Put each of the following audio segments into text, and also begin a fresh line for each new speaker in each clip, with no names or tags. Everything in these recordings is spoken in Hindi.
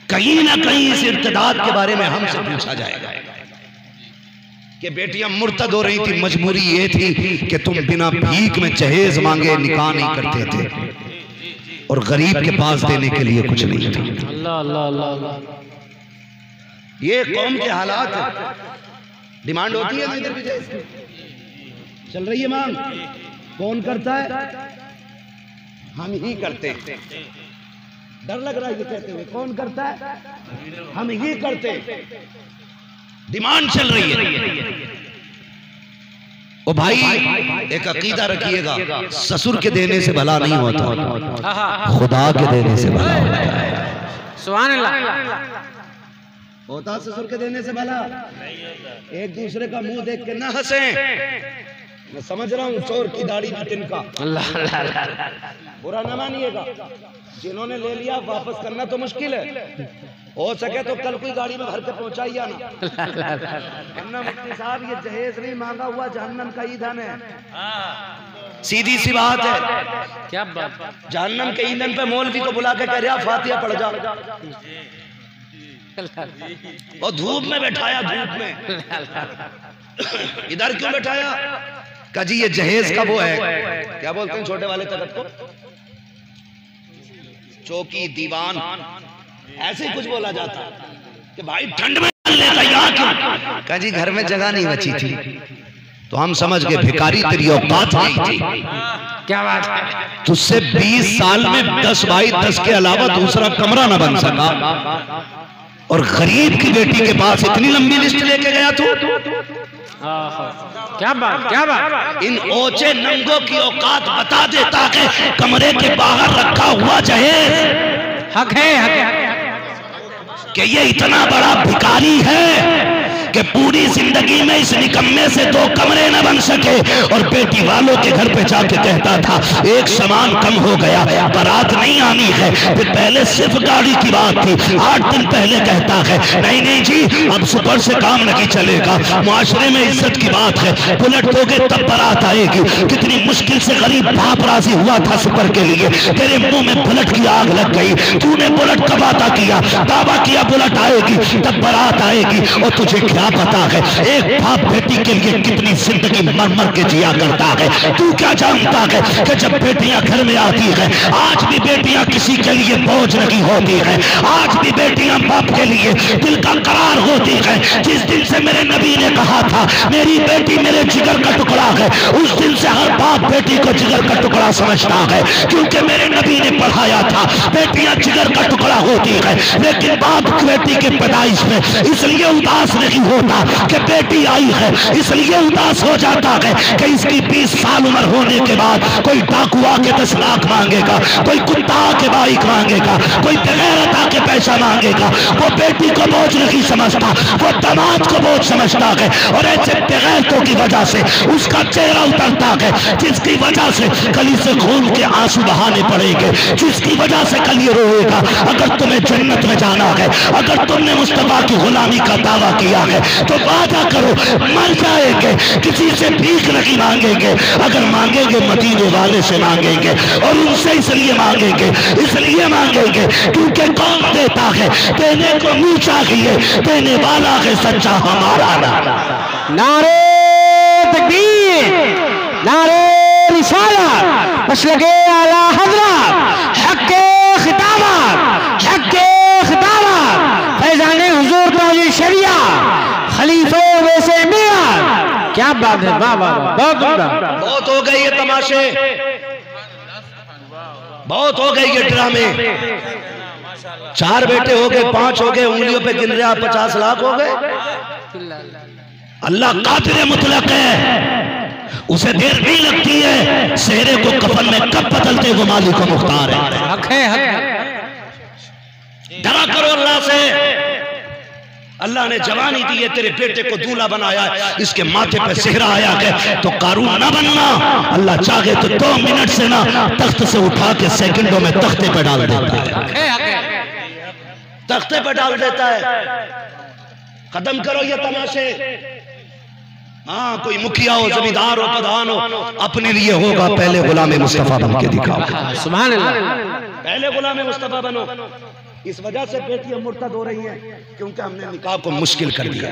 कहीं ना कहीं इस इर्तिदाद के बारे में हमसे पूछा जाएगा कि बेटियां मुर्तद हो रही थी, मजबूरी ये थी कि तुम बिना भीख में जहेज मांगे निकाह नहीं करते थे और गरीब के पास देने के लिए कुछ नहीं था।
अल्लाह अल्लाह अल्लाह।
ये कौम के हालात है। डिमांड होती है ना इधर भी, चल रही है मांग, कौन करता है? हम ही करते हैं। डर लग रहा है ये कहते हुए, कौन करता है? हम ही करते हैं। डिमांड चल रही है। ओ भाई एक अकीदा रखिएगा, ससुर के देने से भला नहीं होता, खुदा के देने से भला होता है।
सुभान अल्लाह।
होता ससुर के देने से भला। एक दूसरे का मुंह देख के ना हंसे। मैं समझ रहा हूँ चोर की दाढ़ी भी तिनका,
अल्लाह अल्लाह।
बुरा ना मानिएगा। जिन्होंने ले लिया वापस करना तो मुश्किल है। हो सके तो कल कोई गाड़ी में भर के पहुंचाइए ना, वरना मुफ्ती साहब ये जहेज नहीं मांगा हुआ जहन्नम का ईंधन है। सीधी सी बात है।
क्या बात?
जहन्नम के ईंधन पे मौलवी को बुला के कह रहा फातिहा पढ़ जा, और धूप में बैठाया, धूप में इधर क्यों बैठाया? का जी ये जहेज का वो है, क्या बोलते हैं छोटे वाले तख्त को, चौकी दीवान, ऐसे कुछ बोला जाता कि भाई ठंड में तैयार क्यों? का जी घर में जगह नहीं बची थी, तो हम समझ गए भिखारी तेरी औकात नहीं थी।
क्या बात है?
तुझसे 20 साल में 10 बाई 10 के अलावा दूसरा कमरा न बन सका, और गरीब की बेटी के पास इतनी लंबी लिस्ट लेके गया तू।
क्या बात, क्या बात?
इन ओचे नंगों की औकात बता देता कि कमरे के बाहर रखा हुआ जहेज
हक है, हक है
कि ये इतना बड़ा भिखारी है कि पूरी जिंदगी में इस निकम्मे से 2 कमरे न बन सके, और बेटी वालों के घर पे जाके कहता था एक सामान कम हो गया, बारात नहीं आनी है। फिर पहले सिर्फ गाड़ी की बात थी, 8 दिन पहले कहता है नहीं नहीं जी अब सुपर से काम नहीं चलेगा, मुआशरे में इज्जत की बात है, बुलेट दोगे तब बारात आएगी। कितनी मुश्किल से गरीब बाप राजी हुआ था सुपर के लिए, तेरे मुंह में बुलेट की आग लग गई। तूने बुलेट का वादा किया, दावा किया बुलेट आएगी तब बारात आएगी, और तुझे क्या पता है एक बाप बेटी के लिए कितनी जिंदगी मर मर के जिया करता है। तू क्या जानता है कि जब बेटियां घर में आती है, आज भी बेटियां किसी के लिए बोझ नहीं होती है, आज भी बेटियां बाप के लिए दिल का करार होती है। जिस दिन से मेरे नबी ने कहा था मेरी बेटी मेरे जिगर का टुकड़ा है, उस दिन से हर बाप बेटी को जिगर का टुकड़ा समझता है, क्योंकि मेरे नबी ने पढ़ाया था बेटियां जिगर का टुकड़ा होती है। लेकिन बाप बेटी के पैदाइश में इसलिए उदास नहीं होता कि बेटी आई है, इसलिए उदास हो जाता है कि इसकी 20 साल उम्र होने के बाद कोई डाकू आके 10 लाख मांगेगा, कोई कुत्ता आके बाइक मांगेगा, कोई बगैरत आके पैसा मांगेगा। वो बेटी को बोझ नहीं समझता, वो दामाद को बोझ समझता है, और ऐसे बगैरतों की वजह से उसका चेहरा उतरता है, जिसकी वजह से कली से खून के आंसू बहाने पड़ेंगे, जिसकी वजह से कल ये रोएगा। अगर तुम्हें जन्नत में जाना है, अगर तुमने मुस्तफा की गुलामी का दावा किया है, तो वादा करो मर जाएंगे, किसी से भीख नहीं मांगेंगे, अगर मांगेंगे मदीने वाले से मांगेंगे, और उनसे इसलिए मांगेंगे क्योंकि कौन देता है, देने को मुंह चाहिए, देने वाला है सच्चा हमारा नारा।
नारे तकबीर, नारे रिसालत, मसलके आला हज़रत, हक़्क़े खिताबत, हक़्क़े खिताबत, फैज़ाने हुज़ूर ताज शरिया, खलीफे वैसे मियां। क्या बात है, वाह वाह, बहुत
हो गए ये तमाशे, बहुत हो गए ये ड्रामे। 4 बेटे हो गए, 5 हो गए, उंगलियों पे गिन रहे 50 लाख हो गए। अल्लाह कादिर मुतलक है, उसे देर नहीं लगती है, सेहरे को कफन में कब बदलते वो मालिक को मुख्तार है।
हक है।
डरा करो अल्लाह से। अल्लाह ने जवानी दी है, तेरे बेटे को दूल्हा बनाया, इसके माथे पे सेहरा आया है, तो कारून ना बनना। अल्लाह चाहे तो 2 मिनट से ना तख्त से उठा के सेकंडों में तख्ते पे डाल देता है, तख्ते पे डाल देता है। खत्म करो ये तमाशे। हाँ कोई मुखिया हो, जमींदार हो, प्रधान हो, अपने लिए होगा पहले गुलाम मुस्तफा बन के दिखाओ।
सुभान अल्लाह।
पहले गुलाम मुस्तफा बनो, इस वजह से बेटियां मुर्तद हो रही हैं क्योंकि हमने निकाह को मुश्किल कर दिया,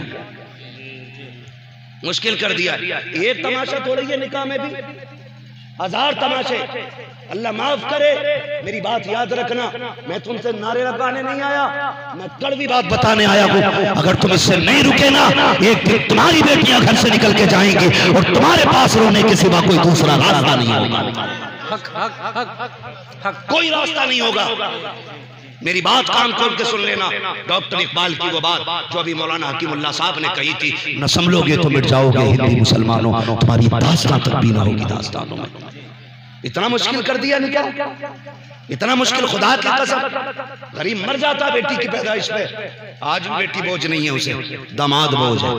मुश्किल कर दिया। एक तमाशा थोड़ी है निकाह में भी, 1000 तमाशे। अल्लाह माफ करे, मेरी बात याद रखना, मैं तुमसे नारे लगाने नहीं आया, मैं कड़वी बात बताने आया हूँ। अगर तुम इससे नहीं रुके ना, एक दिन तुम्हारी बेटियां घर से निकल के जाएंगी और तुम्हारे पास रोने के सिवा कोई दूसरा रास्ता नहीं होगा, कोई रास्ता नहीं होगा। मेरी बात कान खोल के सुन लेना। डॉक्टर इकबाल की वो बात जो अभी मौलाना हकीमुल्लाह साहब ने कही थी, न संभलोगे तो मिट जाओगे हिंदी मुसलमानों, तुम्हारी दास्तां तक भी ना होगी दास्तानों में। इतना मुश्किल कर दिया निकाह, इतना मुश्किल, खुदा की कसम। गरीब मर जाता बेटी की पैदाइश पे, आज भी बेटी बोझ नहीं है उसे, दामाद बोझ है,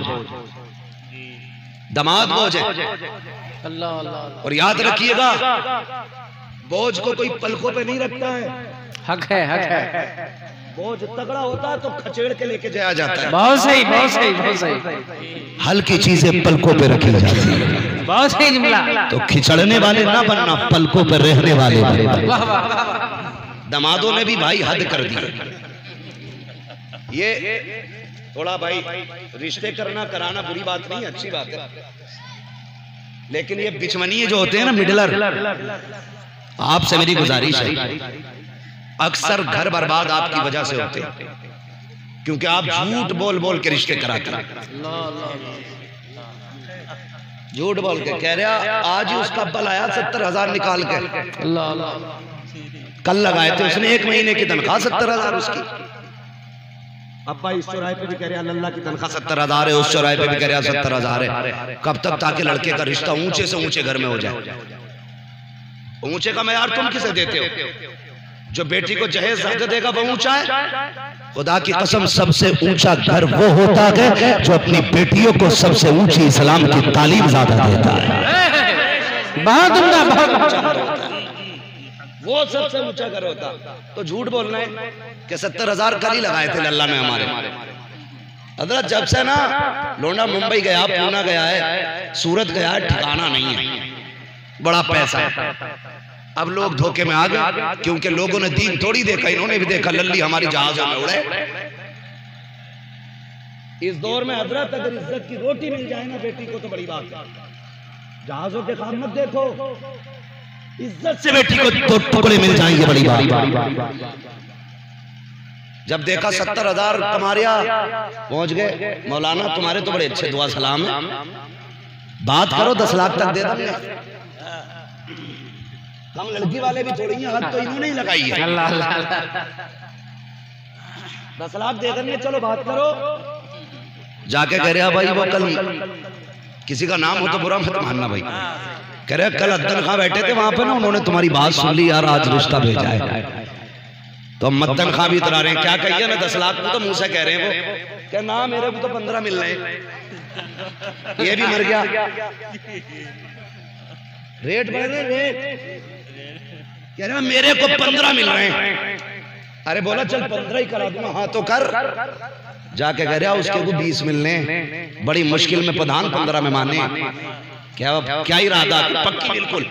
दामाद बोझ है। और याद रखिएगा, बोझ को कोई पलकों पे नहीं रखता है,
हक है, हक है।
बोझ तगड़ा होता है तो खचेड़ के लेके जाया जाता है।
बहुत सही, बहुत सही, बहुत सही।
हल्की चीजें पलकों पे रखी जाती है,
बहुत सही जुमला।
तो खिचड़ने वाले ना बनना, पलकों पे रहने वाले बने।
वाह वाह वाह।
दमादों ने भी भाई हद कर दी। ये थोड़ा भाई रिश्ते करना कराना बुरी बात नहीं, अच्छी बात है, लेकिन ये बिचमनिए जो होते हैं ना, मिडलर, आपसे मेरी गुजारिश है, अक्सर घर बर्बाद आपकी वजह से होते हैं, क्योंकि आप झूठ बोल बोल के रिश्ते कराते हैं। झूठ बोल के कह रहा, आज ही उसका बल आया 70,000 निकाल के, कल लगाए थे उसने 1 महीने की तनख्वाह 70,000 उसकी। अब्बा इस चौराहे पे भी कह रहा लल्ला की तनख्वाह 70,000 है, उस चौराहे पे भी कह रहा 70,000 है। कब तक? ताकि लड़के का रिश्ता ऊंचे से ऊंचे घर में हो जाए। ऊंचे का मयार तुम किसे देते हो? जो बेटी को जहेज ज्यादा देगा वो ऊंचा है। खुदा की कसम, सबसे ऊंचा घर वो होता है जो अपनी बेटियों को सबसे ऊंची इस्लाम की तालीम ज्यादा देता है।
बहुत उम्दा, बहुत
वो सबसे ऊंचा घर होता। तो झूठ बोलना है कि 70,000 कल ही लगाए थे लल्ला में हमारे। हजरत जब से ना लोंडा मुंबई गया, पूना गया है, सूरत गया है, ठिकाना नहीं है, बड़ा पैसा है। अब लोग धोखे में आ गए, क्योंकि लोगों ने दीन थोड़ी देखा, इन्होंने भी देखा लल्ली हमारी जहाजों में उड़े। इस दौर में हजरत अगर इज्जत की रोटी मिल जाए ना बेटी को तो बड़ी बात है। जहाजों के खाम मत देखो, इज्जत से बेटी को दो टुकड़े मिल जाएंगे, बड़ी बात। जब देखा 70,000 कमारिया पहुंच गए, मौलाना तुम्हारे तो बड़े अच्छे दुआ सलाम है, बात करो 10 लाख तक दे देंगे। हम लड़की वाले भी थोड़ी हैं, हाथ तो इन्होंने ही लगाई है। 10 लाख दे देंगे, चलो बात करो। जाके कह रहा भाई वो कल, किसी का नाम हो तो बुरा मत मानना भाई, कह रहे कल अद्दन खां बैठे थे वहां पे ना, उन्होंने तुम्हारी बात सुन ली यार, आज रिश्ता भेजा है। तो मद्दन खां भी इतरा रहे हैं, क्या कहिए ना 10 लाख को तो मुंह से कह रहे हैं वो, क्या ना मेरे को तो 15 मिल रहे हैं। ये भी मर गया, रेट बढ़ रहे, रेट कह रहे मेरे को 15 मिल रहे हैं। अरे बोला चल 15 ही करा दूंगा। हाँ तो कर। जाके कह रहा उसके को 20 मिलने, बड़ी मुश्किल में प्रधान 15 में माने। क्या इरादा? पक्की बिल्कुल।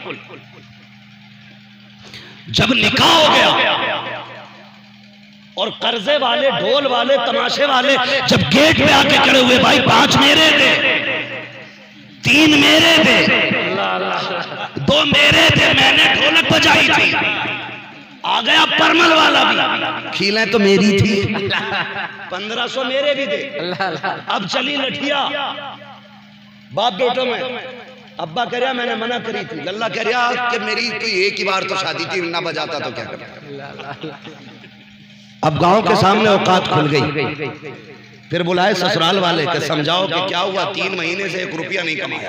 जब निकाह हो गया और कर्जे वाले, ढोल वाले, तमाशे वाले जब गेट पे आके खड़े हुए, भाई 5 मेरे थे, 3 मेरे थे, 2 मेरे थे, मैंने ढोलक बजाई थी, आ गया परमल वाला भी, खीलें तो मेरी थी, 1500 मेरे भी थे। अब चली लठिया बाप बेटों में। अब्बा कह रहा मैंने मना करी थी, लल्ला कह रहा कि मेरी तो एक ही बार तो शादी थी, ना बजाता तो क्या करता। अब गांव के सामने औकात खुल गई। फिर बुलाए ससुराल वाले के, समझाओ कि क्या हुआ, 3 महीने से 1 रुपया नहीं कमाया।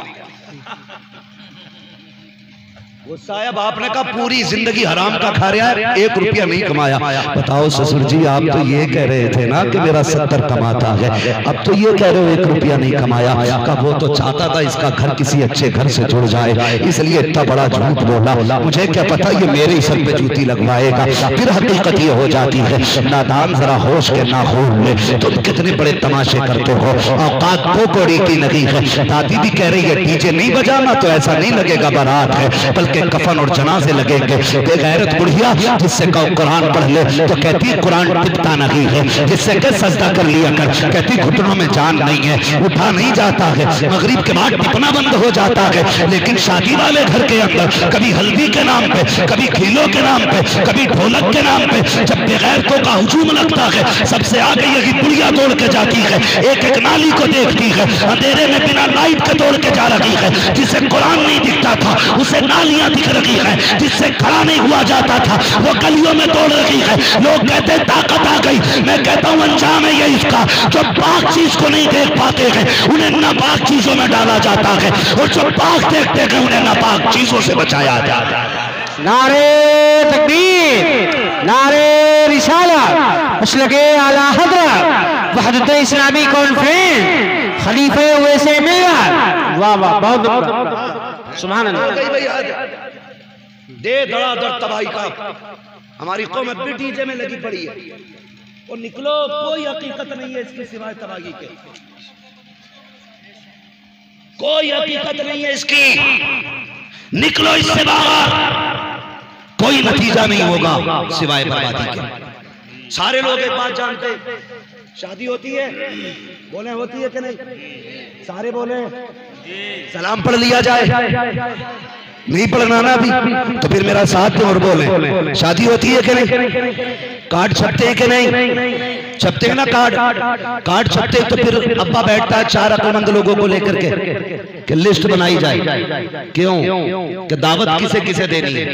गुस्सा आया, बाप ने कहा पूरी जिंदगी हराम का खा रहा है, 1 रुपया नहीं कमाया। बताओ ससुर जी, आप तो ये कह रहे थे ना कि मेरा 70 कमाता है, अब तो ये कह रहे हो 1 रुपया नहीं कमाया। का वो तो चाहता था इसका घर किसी अच्छे घर से जुड़ जाए, इसलिए इतना बड़ा झूठ बोला। मुझे क्या पता ये मेरे सर पे जूती लगवाएगा। फिर हकीकत ये हो जाती है, नादान जरा होश के ना हो हुए, तुम कितने बड़े तमाशे करते हो। औकात को कोड़ी की नहीं है। दादी भी कह रही है डीजे नहीं बजाना तो ऐसा नहीं लगेगा बारात है, बल्कि के कफन और जनाजे लगेंगे। बेगैरत बुढ़िया जिससे कहो कुरान पढ़ ले तो कहती है कुरान टिकता नहीं है, जिससे कह सजदा कर लिया कर, कहती घुटनों में जान नहीं है, उठा नहीं जाता है, मगरिब के बाद टिपना बंद हो जाता है। लेकिन शादी वाले घर के अंदर कभी हल्दी के नाम पे, कभी खीलों के नाम पे, कभी ढोलक के नाम पे जब बेगैरतों का हुजूम लगता है, सबसे आगे यही बुढ़िया दौड़ के जाती है, एक एक नाली को देखती है, अंधेरे में बिना लाइट के दौड़ के जा रही है। जिसे कुरान नहीं दिखता था उसे नालियां दिख रही है, जिससे खड़ा नहीं हुआ जाता था वो गलियों में दौड़ रही है। लोग कहते हैं ताकत आ गई, मैं कहता हूं अंजाम है ये इसका। जो पाक चीज को नहीं देख पाते हैं उन्हें नापाक चीजों में डाला जाता है, और जो पाक देखते हैं उन्हें नापाक चीजों से बचाया जाता है।
नारे तकबीर, नारे रिसालत, मसलके आला हज़रत, वहदत इस्लामी कॉन्फ्रेंस, खलीफे वैसे मिल्लत। वाह वाह, बहुत सुभान अल्लाह।
दे धड़ाधड़ तबाही का हमारी कौम अब भी डीजे में लगी पड़ी है, और निकलो कोई हकीकत नहीं है इसकी सिवाय तबाही के, कोई हकीकत नहीं है इसकी, निकलो इससे बाहर, कोई नतीजा नहीं होगा सिवाय बर्बादी के। सारे लोग एक बात जानते, शादी होती है बोले होती है कि नहीं, सारे बोले सलाम पढ़ लिया जाए, नहीं पढ़ना ना अभी तो फिर मेरा साथ और बोले शादी होती है कि नहीं, कार्ड छपते हैं कि नहीं, छपते हैं ना कार्ड छपते हैं तो फिर अब्बा बैठता है 4 अक्लमंद लोगों को लेकर के कि लिस्ट बनाई जाए, क्यों कि दावत किसे किसे देनी है,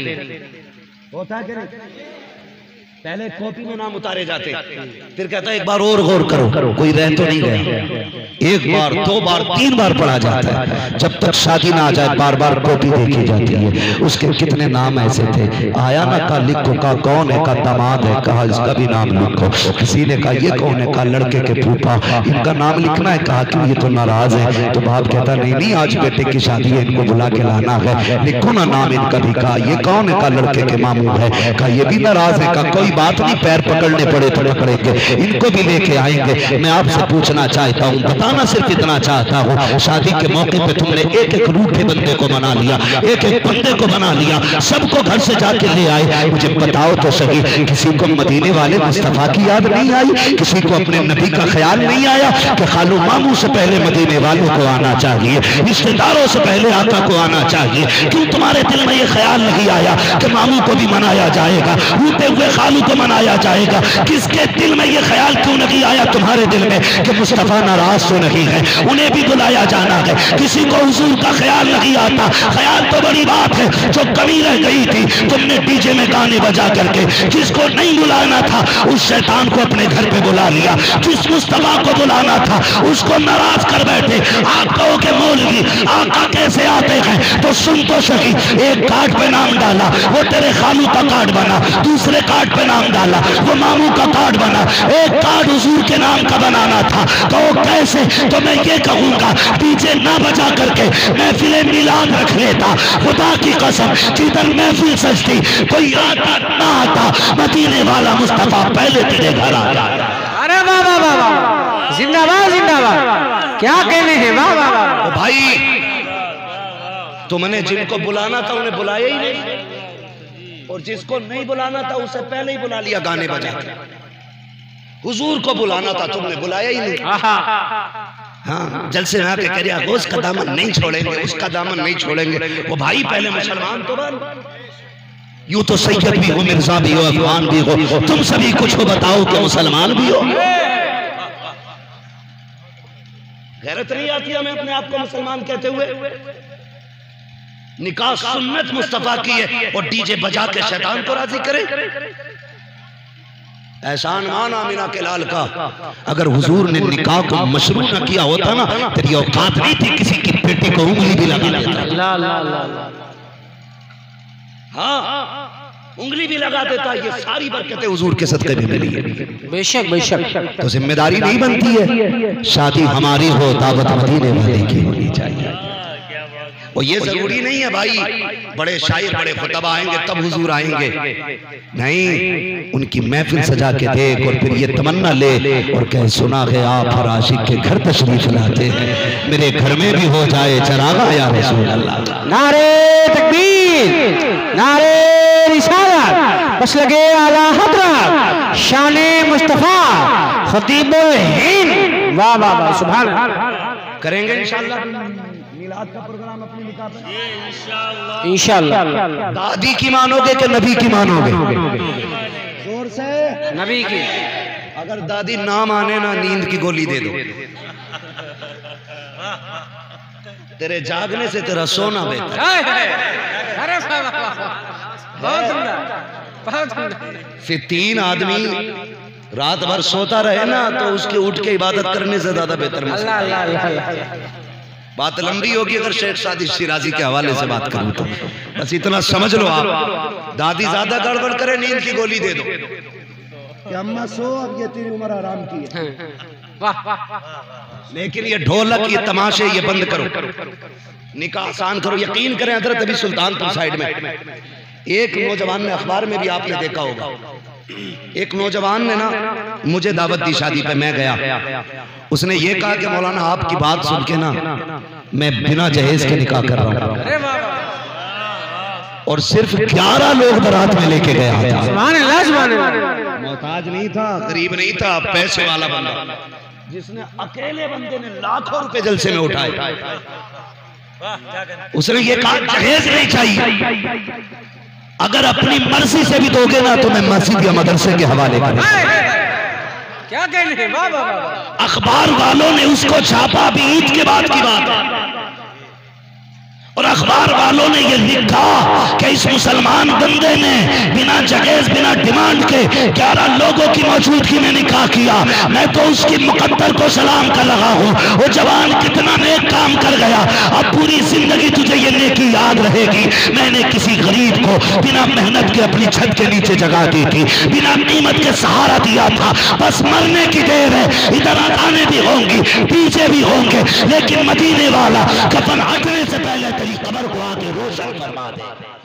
होता है कि नहीं। पहले कॉपी में नाम उतारे जाते, फिर कहता है एक बार और गौर करो कोई रह तो नहीं गया, एक बार 2 बार 3 बार पढ़ा जाता है, जब तक शादी ना आ जाए बार बार कॉपी देखी जाती है। उसके कितने नाम ऐसे थे, आया ना का लिखो, का कौन है, का दामाद है, कहा इसका भी नाम लिखो, किसी ने कहा ये कौन है, कहा लड़के के फूफा, इनका नाम लिखना है, कहा कि ये तो नाराज है, तो बाप कहता नहीं आज बेटे की शादी है, इनको बुला के लाना है, लिखो ना नाम इनका भी, कहा ये कौन है, कहा लड़के के मामू है, कहा ये भी नाराज है, कहा कोई बात नहीं पैर पकड़ने पड़े तो पकड़ेंगे, इनको भी लेके आएंगे। मैं आपसे पूछना चाहता हूँ, बताना सिर्फ इतना चाहता हूँ, शादी के मौके पे तुमने एक एक रूठे बंदे को बना लिया, एक एक बंदे को बना लिया, सबको घर से जाके ले आए, मुझे बताओ तो सही, किसी को मदीने वाले मुस्तफा की याद नहीं आई, किसी को अपने नबी का ख्याल नहीं आया कि खालू मामू से पहले मदीने वालों को आना चाहिए, रिश्तेदारों से पहले आका को आना चाहिए। क्यों तुम्हारे दिल में ये ख्याल नहीं आया कि मामू को भी मनाया जाएगा, रूठे हुए खालू को मनाया जाएगा? किसके दिल में ये ख्याल क्यों नहीं आया तुम्हारे दिल में कि मुस्तफा नाराज तो नहीं है, उन्हें भी बुलाया जाना है? किसी को हुजूर का ख्याल नहीं आता, ख्याल तो बड़ी बात है, जो कमी रह गई थी तुमने डीजे में गाने बजा करके, जिसको नहीं बुलाना था उस शैतान को अपने घर पे बुला लिया, जिस मुस्तफा को बुलाना था उसको नाराज कर बैठे। आप कहो के मौलवी आका कैसे आते हैं तो सुन तो सही, एक कार्ड पे नाम डाला वो तेरे खालू का कार्ड बना, दूसरे कार्ड पे नाम डाला वो मामू का कार्ड बना, एक कार्ड हुजूर के नाम का बनाना था। कहो कैसे? तो मैं ये कहूंगा डीजे ना बजा करके महफिल मिलाद रख लेता, खुदा की कसम जिधर महफिल सजती कोई आता ना आता, मदीने वाला मुस्तफा पहले तेरे घर आ जाता।
अरे वाह वाह वाह वाह, जिंदाबाद जिंदाबाद, क्या कहने हैं, वाह वाह वाह।
भाई तुमने जिनको बुलाना था उन्हें बुलाया ही नहीं, और जिसको नहीं बुलाना था उसे पहले ही बुला लिया गाने बजा के। हुजूर को बुलाना था तुमने बुलाया ही नहीं। हाँ, जलसे में आके कह रहा उसका दामन नहीं छोड़ेंगे, उसका दामन नहीं छोड़ेंगे। वो भाई पहले मुसलमान तो बन, यूं तो सैयद भी हो, मिर्जा भी हो, अफगान भी हो, तुम सभी कुछ हो, बताओ कि मुसलमान भी हो। गैरत नहीं आती हमें अपने आप को मुसलमान कहते हुए? निकाह सुन्नत मुस्तफा की है और डीजे बजा के शैतान को राजी करे। एहसान मान आमिना के लाल का, अगर हुजूर ने निकाह को मशरू न किया होता ना, तेरी औकात नहीं थी किसी की बेटी को उंगली भी लगा देता। हाँ, उंगली भी लगा देता। ये सारी बरकतें हुजूर के सदके में मिली है।
बेशक बेशक।
तो जिम्मेदारी नहीं बनती है शादी हमारी हो, दावत मदीने वाले की होनी चाहिए। और ये जरूरी नहीं है भाई बड़े शायर बड़े खुतबा आएंगे तब हुजूर आएंगे, नहीं, उनकी महफिल सजा के देख और फिर ये तमन्ना ले और कह सुना है आप हर आशिक के घर तशरीफ लाते हैं, मेरे घर में भी हो जाए चरागा या रसूल अल्लाह।
नारे तकबीर। तकबीर, नारे रिसालत, बस लगे आला हज़रत शाने मुस्तफा खतीबुल हिंद। वाह वाह वाह, सुभान अल्लाह।
करेंगे इंशाअल्लाह मिलाद का प्रोग्राम अपनी निकाह पे
इंशाअल्लाह।
दादी की मानोगे कि नबी की मानोगे? जोर से
नबी की।
अगर दादी ना माने ना, नींद की गोली दे दो। तेरे जागने से तेरा सोना बेहतर।
अरे बहुत सुंदर, बहुत सुंदर।
फिर 3 आदमी रात भर सोता रहे ना, तो उसके उठ के इबादत करने से ज्यादा बेहतर।
अल्लाह अल्लाह अल्लाह।
बात लंबी होगी अगर शेख सादी शिराजी के हवाले से बात करूं तो बस इतना समझ लो आप। दादी ज्यादा गड़बड़ करे, नींद की गोली दे दो कि अम्मा सो, अब ये तेरी उम्र आराम की है। लेकिन ये ढोलक, ये तमाशे, ये बंद करो, निकाह आसान करो। यकीन करें हजरत अभी सुल्तानपुर साइड में एक नौजवान ने, अखबार में भी आपने देखा होगा, एक नौजवान ने ना मुझे दावत दी शादी पे, मैं गया। उसने ये कहा कि मौलाना आपकी बात सुन के ना मैं बिना जहेज के निकाह कर रहा हूँ, और सिर्फ 11 लोग बारात में लेके गया था।
सुभान अल्लाह, सुभान अल्लाह।
मोहताज नहीं था, गरीब नहीं था, पैसे वाला बंदा, जिसने अकेले बंदे ने लाखों रुपए जलसे में उठाए। उसने ये कहा जहेज नहीं चाहिए, अगर अपनी मर्जी से भी दोगे ना तो मैं मस्जिद या मदरसे के हवाले करूं।
क्या कहने हैं? वाह वाह वाह।
अखबार वालों ने उसको छापा, भी ईद के बाद की बात है, और अखबार वालों ने यह लिखा कि इस मुसलमान बंदे ने बिना जहेज, बिना डिमांड के 11 लोगों की मौजूदगी में निकाह किया। मैं तो उसकी मुकद्दर को सलाम कर रहा हूँ। वो जवान कितना नेक काम कर गया, अब पूरी जिंदगी तुझे ये नेकी याद रहेगी। मैंने किसी गरीब को बिना मेहनत के अपनी छत के नीचे जगह दी थी, बिना कीमत के सहारा दिया था। बस मरने की देर है, इधर आने भी होंगी, पीछे भी होंगे, लेकिन मदीने वाला कफन हटने से पहले तेरी कब्र को आके रोशन फरमा दे।